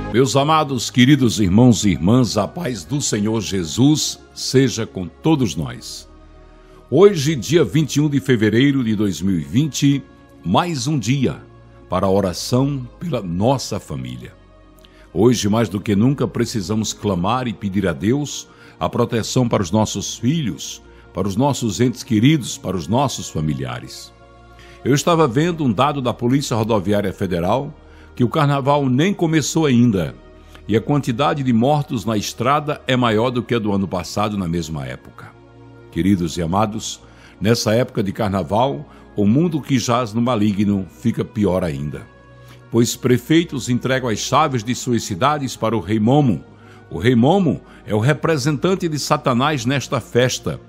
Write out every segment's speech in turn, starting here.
Meus amados, queridos irmãos e irmãs, a paz do Senhor Jesus seja com todos nós. Hoje, dia 21 de fevereiro de 2020, mais um dia para a oração pela nossa família. Hoje, mais do que nunca, precisamos clamar e pedir a Deus a proteção para os nossos filhos, para os nossos entes queridos, para os nossos familiares. Eu estava vendo um dado da Polícia Rodoviária Federal que o carnaval nem começou ainda e a quantidade de mortos na estrada é maior do que a do ano passado na mesma época. Queridos e amados, nessa época de carnaval, o mundo que jaz no maligno fica pior ainda, pois prefeitos entregam as chaves de suas cidades para o Rei Momo. O Rei Momo é o representante de Satanás nesta festa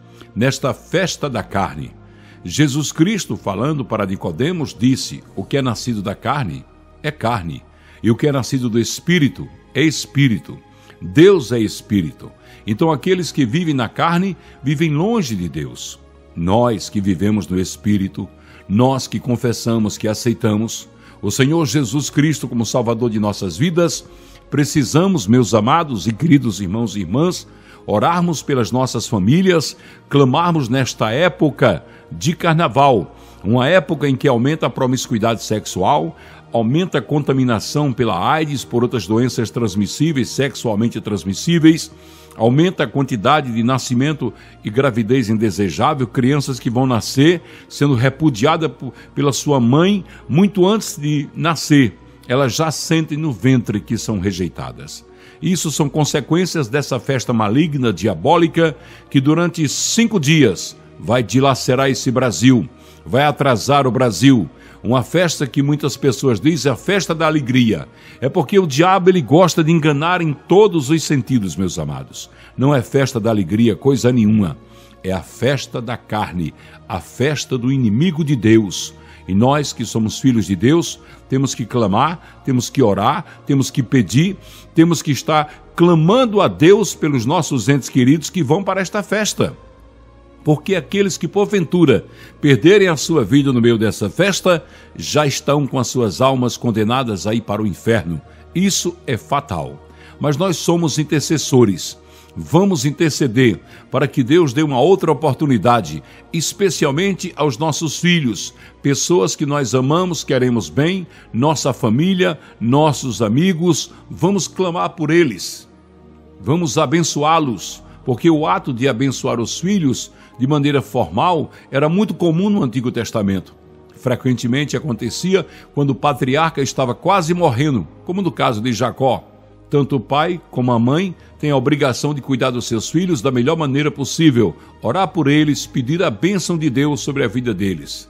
da carne. Jesus Cristo, falando para Nicodemos, disse: o que é nascido da carne é carne, e o que é nascido do Espírito é Espírito. Deus é Espírito. Então aqueles que vivem na carne vivem longe de Deus. Nós que vivemos no Espírito, nós que confessamos, que aceitamos o Senhor Jesus Cristo como Salvador de nossas vidas, precisamos, meus amados e queridos irmãos e irmãs, orarmos pelas nossas famílias, clamarmos nesta época de carnaval, uma época em que aumenta a promiscuidade sexual, aumenta a contaminação pela AIDS, por outras doenças transmissíveis, sexualmente transmissíveis, aumenta a quantidade de nascimento e gravidez indesejável, crianças que vão nascer sendo repudiadas pela sua mãe muito antes de nascer. Elas já sentem no ventre que são rejeitadas. Isso são consequências dessa festa maligna, diabólica, que durante 5 dias vai dilacerar esse Brasil, vai atrasar o Brasil. Uma festa que muitas pessoas dizem a festa da alegria. É porque o diabo ele gosta de enganar em todos os sentidos, meus amados. Não é festa da alegria, coisa nenhuma. É a festa da carne, a festa do inimigo de Deus. E nós que somos filhos de Deus, temos que clamar, temos que orar, temos que pedir, temos que estar clamando a Deus pelos nossos entes queridos que vão para esta festa. Porque aqueles que porventura perderem a sua vida no meio dessa festa, já estão com as suas almas condenadas a ir para o inferno. Isso é fatal. Mas nós somos intercessores. Vamos interceder para que Deus dê uma outra oportunidade, especialmente aos nossos filhos, pessoas que nós amamos, queremos bem, nossa família, nossos amigos. Vamos clamar por eles. Vamos abençoá-los, porque o ato de abençoar os filhos de maneira formal era muito comum no Antigo Testamento. Frequentemente acontecia quando o patriarca estava quase morrendo, como no caso de Jacó. Tanto o pai como a mãe têm a obrigação de cuidar dos seus filhos da melhor maneira possível, orar por eles, pedir a bênção de Deus sobre a vida deles.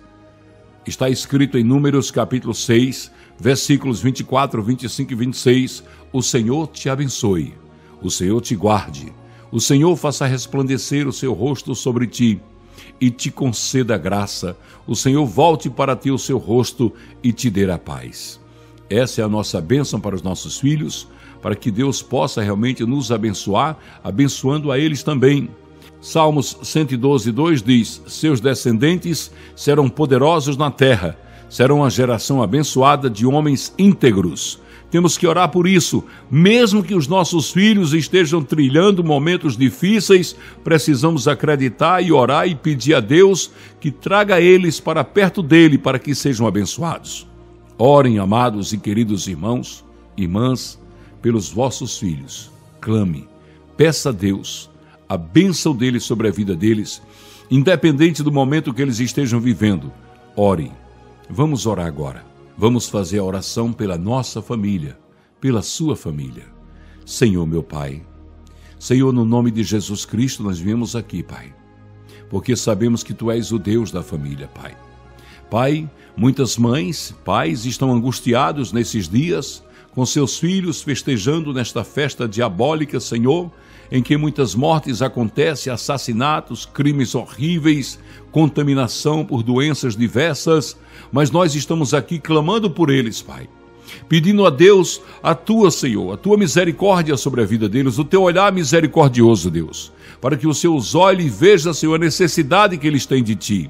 Está escrito em Números capítulo 6, versículos 24, 25 e 26, o Senhor te abençoe, o Senhor te guarde, o Senhor faça resplandecer o seu rosto sobre ti e te conceda graça. O Senhor volte para ti o seu rosto e te dê a paz. Essa é a nossa bênção para os nossos filhos, para que Deus possa realmente nos abençoar, abençoando a eles também. Salmos 112, 2 diz: seus descendentes serão poderosos na terra, serão uma geração abençoada de homens íntegros. Temos que orar por isso. Mesmo que os nossos filhos estejam trilhando momentos difíceis, precisamos acreditar e orar e pedir a Deus que traga eles para perto dele, para que sejam abençoados. Orem, amados e queridos irmãos, irmãs, pelos vossos filhos. Clame, peça a Deus a bênção dele sobre a vida deles, independente do momento que eles estejam vivendo. Orem. Vamos orar agora. Vamos fazer a oração pela nossa família, pela sua família. Senhor, meu Pai, Senhor, no nome de Jesus Cristo, nós viemos aqui, Pai, porque sabemos que Tu és o Deus da família, Pai. Pai, muitas mães, pais estão angustiados nesses dias, com seus filhos festejando nesta festa diabólica, Senhor, em que muitas mortes acontecem, assassinatos, crimes horríveis, contaminação por doenças diversas, mas nós estamos aqui clamando por eles, Pai, pedindo a Deus a Tua, Senhor, a Tua misericórdia sobre a vida deles, o Teu olhar misericordioso, Deus, para que os Seus olhos vejam, Senhor, a necessidade que eles têm de Ti.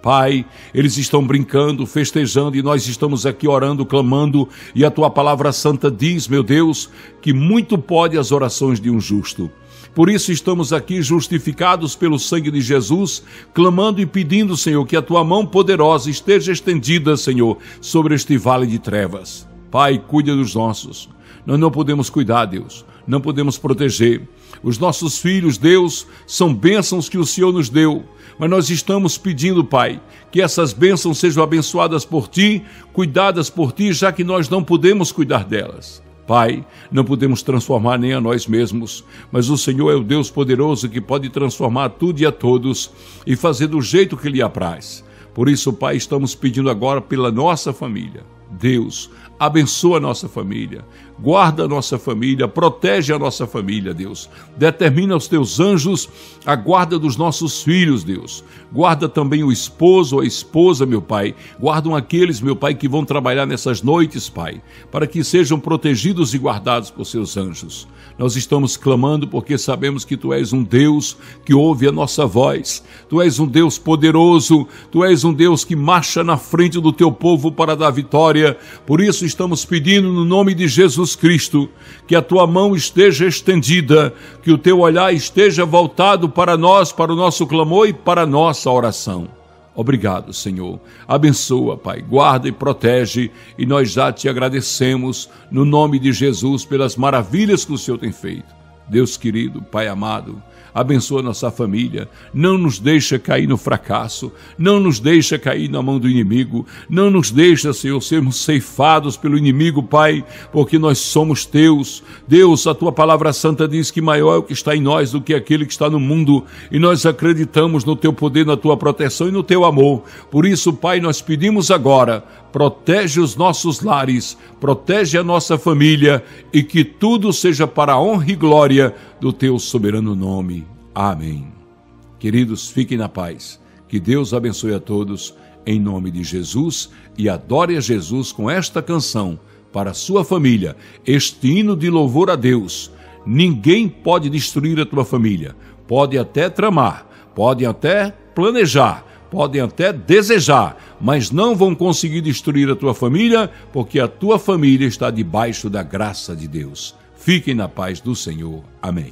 Pai, eles estão brincando, festejando, e nós estamos aqui orando, clamando, e a tua palavra santa diz, meu Deus, que muito pode as orações de um justo. Por isso estamos aqui justificados pelo sangue de Jesus, clamando e pedindo, Senhor, que a tua mão poderosa esteja estendida, Senhor, sobre este vale de trevas. Pai, cuida dos nossos. Nós não podemos cuidar, Deus, não podemos proteger. Os nossos filhos, Deus, são bênçãos que o Senhor nos deu, mas nós estamos pedindo, Pai, que essas bênçãos sejam abençoadas por Ti, cuidadas por Ti, já que nós não podemos cuidar delas. Pai, não podemos transformar nem a nós mesmos, mas o Senhor é o Deus poderoso que pode transformar tudo e a todos e fazer do jeito que lhe apraz. Por isso, Pai, estamos pedindo agora pela nossa família. Deus, abençoa a nossa família, guarda a nossa família, protege a nossa família, Deus. Determina os teus anjos a guarda dos nossos filhos, Deus. Guarda também o esposo ou a esposa, meu Pai. Guardam aqueles, meu Pai, que vão trabalhar nessas noites, Pai, para que sejam protegidos e guardados por seus anjos. Nós estamos clamando porque sabemos que Tu és um Deus que ouve a nossa voz. Tu és um Deus poderoso, Tu és um Deus que marcha na frente do Teu povo para dar vitória. Por isso estamos pedindo no nome de Jesus Cristo que a Tua mão esteja estendida, que o Teu olhar esteja voltado para nós, para o nosso clamor e para a nossa oração. Obrigado, Senhor. Abençoa, Pai, guarda e protege, e nós já Te agradecemos no nome de Jesus pelas maravilhas que o Senhor tem feito. Deus querido, Pai amado, abençoa nossa família, não nos deixa cair no fracasso, não nos deixa cair na mão do inimigo, não nos deixa, Senhor, sermos ceifados pelo inimigo, Pai, porque nós somos Teus. Deus, a Tua palavra santa diz que maior é o que está em nós do que aquele que está no mundo, e nós acreditamos no Teu poder, na Tua proteção e no Teu amor. Por isso, Pai, nós pedimos agora, protege os nossos lares, protege a nossa família, e que tudo seja para a honra e glória do Teu soberano nome. Amém. Queridos, fiquem na paz. Que Deus abençoe a todos, em nome de Jesus, e adore a Jesus com esta canção para a sua família, este hino de louvor a Deus. Ninguém pode destruir a tua família. Pode até tramar, pode até planejar, podem até desejar, mas não vão conseguir destruir a tua família, porque a tua família está debaixo da graça de Deus. Fiquem na paz do Senhor. Amém.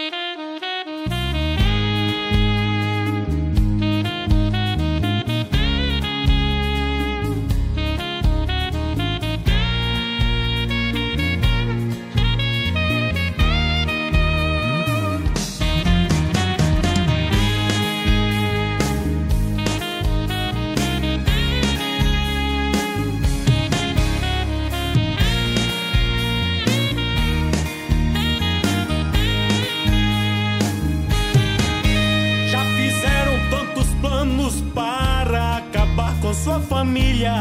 Sua família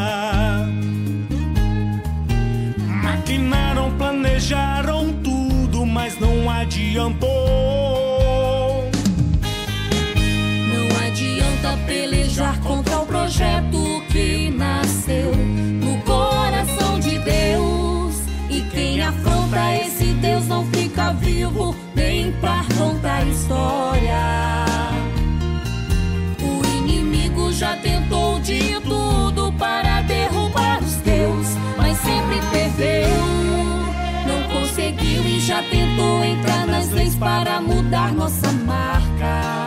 maquinaram, planejaram tudo, mas não adiantou. Não adianta pelejar contra o projeto que nasceu no coração de Deus. E quem afronta esse Deus não fica vivo nem pra contar história. O inimigo já tentou de tudo para derrubar os teus, mas sempre perdeu. Não conseguiu e já tentou entrar nas leis para mudar nossa marca.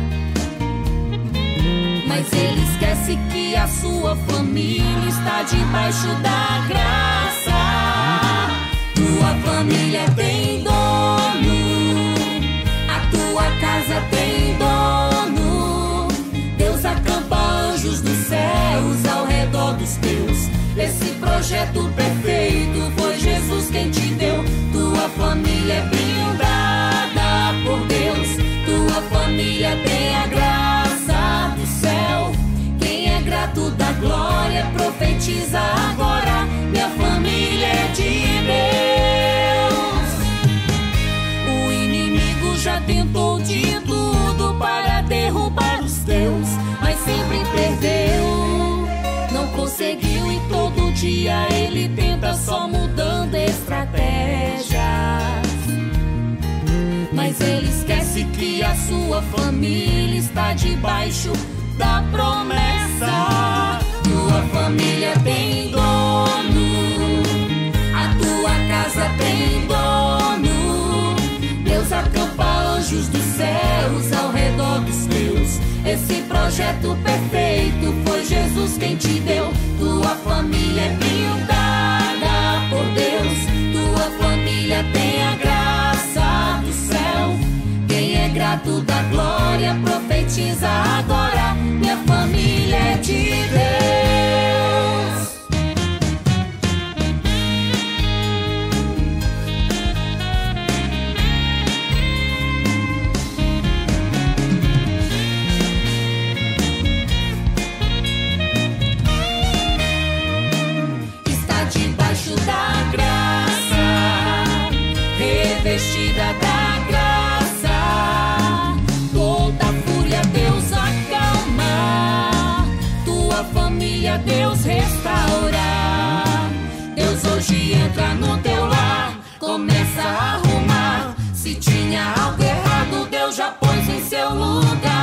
Mas ele esquece que a sua família está debaixo da graça. Tua família tem dono, a tua casa tem dono. Deus acampa anjos dos céus ao redor dos teus. Esse projeto perfeito foi Jesus quem te deu. Tua família é blindada por Deus. Tua família tem a graça do céu. Quem é grato da glória profetiza agora: minha família é de Deus. O inimigo já tentou de tudo para derrubar os teus, mas sempre perdeu. Não conseguiu e todo dia ele tenta, só mudando estratégias. Mas ele esquece que a sua família está debaixo da promessa. Tua família tem dono, a tua casa tem dono. Deus acampa anjos dos céus ao redor dos teus. Esse projeto perfeito foi Jesus quem te deu. Tua família é blindada por Deus. Tua família tem a graça do céu. Quem é grato da glória profetiza agora: minha família é de Deus. Está debaixo da graça, revestida da graça. Toda fúria Deus acalma, tua família Deus restaura. Deus hoje entra no teu lar, começa a arrumar. Se tinha algo errado, Deus já pôs em seu lugar.